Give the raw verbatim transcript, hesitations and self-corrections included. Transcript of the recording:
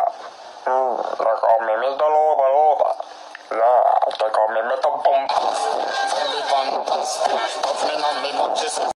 Mm, like a meme is the loba loba. Yeah, like a meme is the bump.